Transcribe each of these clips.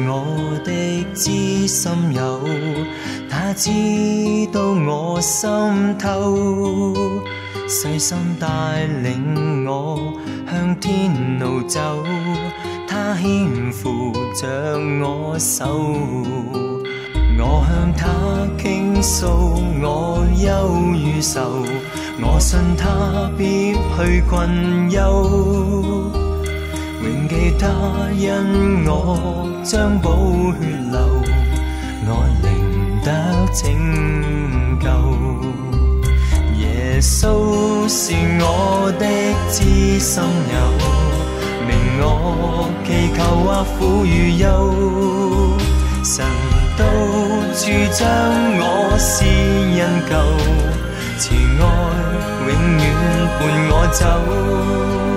我的知心友，他知道我心透，细心帶領我向天路走，他牽扶着我手，我向他傾訴我憂與愁，我信他必去困憂，永記他因我將寶血流，我靈得拯救。耶穌是我的知心友，明我祈求或苦與憂，神到處將我施恩救，慈愛永遠伴我走。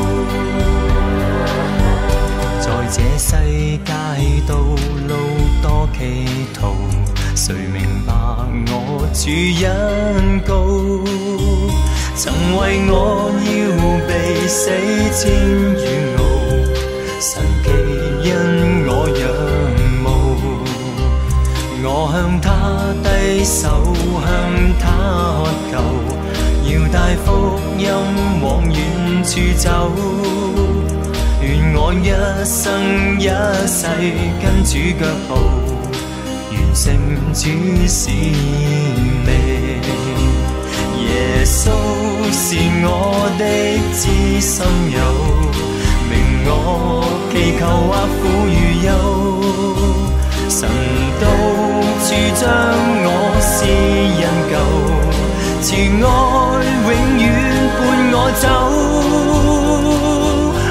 在這世界道路多歧途，誰明白我主恩膏？曾為我要被死千與傲，神奇因我仰慕，我向他低手，向他渴求，要帶福音往遠處走。願我一生一世跟主腳步，完成主使命。耶穌是我的知心友，明我祈求或苦與憂，神到處將我施恩救，慈愛永遠伴我走。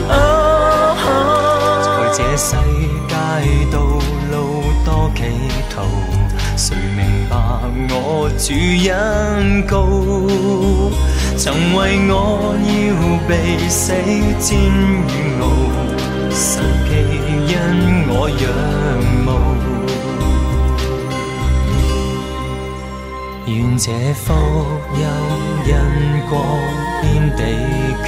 在這世界道路多歧途，誰明白我主恩膏？曾為我要被死煎與熬，神奇因我仰慕。願這福音因光遍地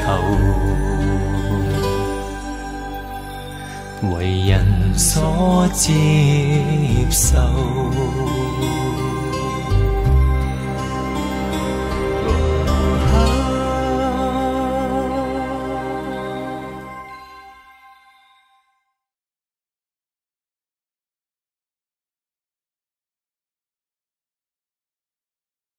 球，為人所接受。